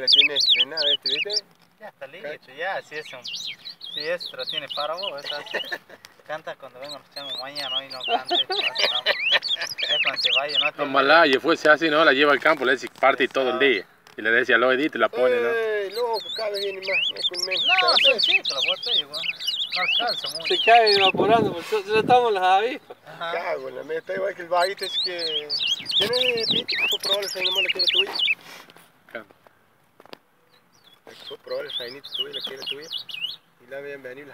la tiene estrenada, ¿viste? Ya está listo, ya, si esto lo tiene para vos, canta cuando vengan los changos mañana, hoy no cante, ya cuando se vaya, no te... Ojalá, y fuese así, ¿no? La lleva al campo, le dice parte todo el día. Y le decía, lo edita y la pone, ¿no? Loco, cada vez viene más con menos. No, son chicos los botellos, weón. No alcanza mucho. Se cae evaporando, porque nosotros estamos en las avispas. Cago en la meta, está igual que el vaguito, es que... ¿Tienes piti? ¿Puedo probar el sainito más la que era tuya? ¿Puedo probar el sainito tuyo, la que era tuya? Y la bienvenida.